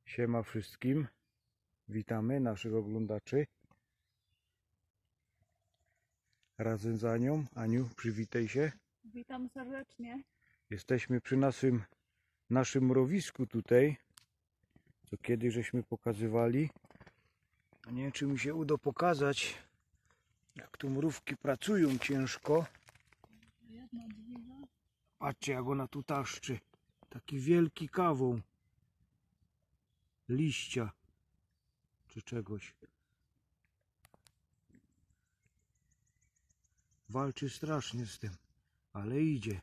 Siema wszystkim, witamy naszych oglądaczy. Razem z Anią. Aniu, przywitaj się. Witam serdecznie. Jesteśmy przy naszym mrowisku tutaj, co kiedyś żeśmy pokazywali. Nie wiem, czy mi się uda pokazać, jak tu mrówki pracują ciężko. Jedna dźwiga. Patrzcie, jak ona tu taszczy. Taki wielki kawał liścia czy czegoś. Walczy strasznie z tym, ale idzie.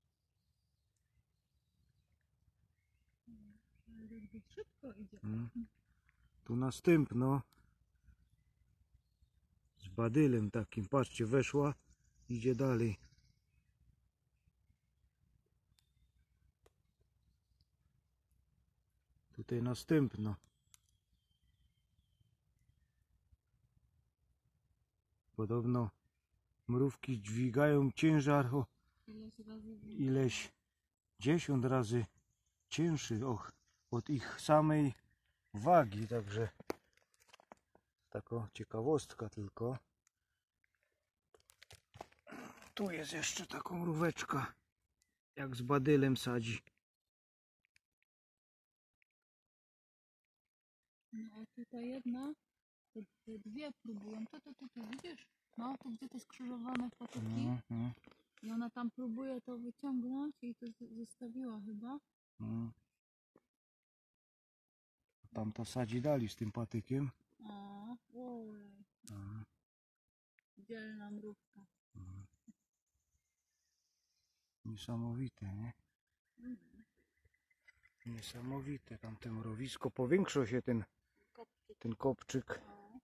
Szybko idzie. Tu następno z badylem takim. Patrzcie, weszła, idzie dalej. Tutaj następno. Podobno mrówki dźwigają ciężar o ileś 10 razy cięższy od ich samej wagi, także taka ciekawostka tylko. Tu jest jeszcze taką mróweczka, jak z badylem sadzi. No a tutaj jedna, te dwie próbują. To widzisz? No tu gdzie te skrzyżowane patyki. I ona tam próbuje to wyciągnąć i to zostawiła chyba. Tamta sadzi dali z tym patykiem. Ojej. Dzielna mrówka. Niesamowite, nie? Niesamowite. Tamte mrowisko. Powiększył się ten kopczyk.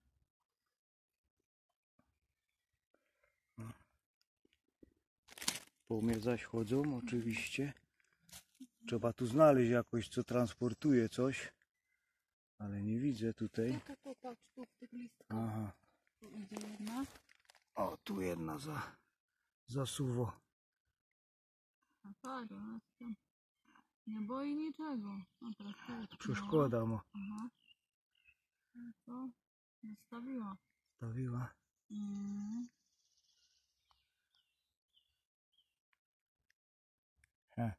Po mnie zaś chodzą oczywiście. Trzeba tu znaleźć jakoś, co transportuje coś. Ale nie widzę tutaj. Tu patrz, tu w tych listkach. Aha. Tu idzie jedna. O, tu jedna zasuwa. A patrz, ona się tam nie boi niczego. O, teraz tu utknęła. Przeszkoda ma. Aha. No to zostawiła. Stawiła. He.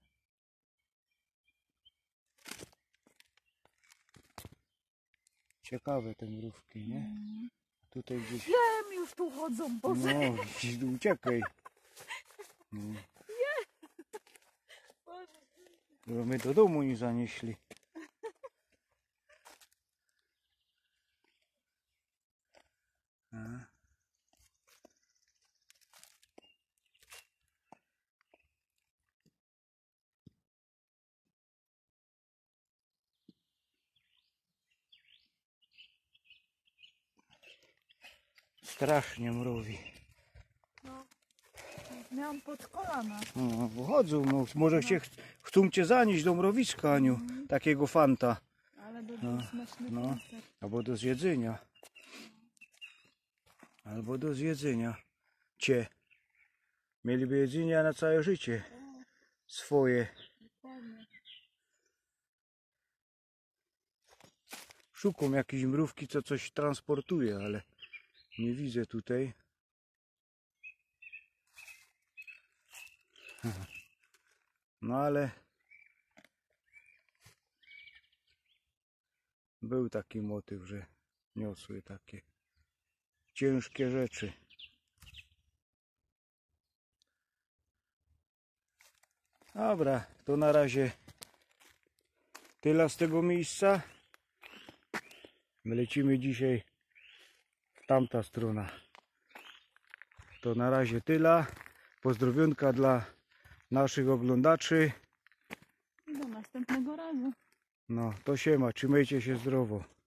Ciekawe te mrówki, nie? Tutaj gdzieś... Wiem, już tu chodzą, Boże. No, gdzieś uciekaj. Żeby my do domu nie zanieśli. Strasznie mrowi. No, miałam pod kolana. No, wychodzą, no, może się chcą cię zanieść do mrowiska, Aniu, takiego fanta. Ale by był smaczny No, koncert. albo do zjedzenia. Albo do zjedzenia. Mieliby jedzenia na całe życie. Swoje. Dokładnie. Szukam jakiejś mrówki, co coś transportuje, ale nie widzę tutaj. No ale był taki motyw, że niosły takie ciężkie rzeczy. Dobra, to na razie tyle z tego miejsca. My lecimy dzisiaj w tamta strona. To na razie tyle. Pozdrowionka dla naszych oglądaczy. Do następnego razu. No to siema, trzymajcie się zdrowo.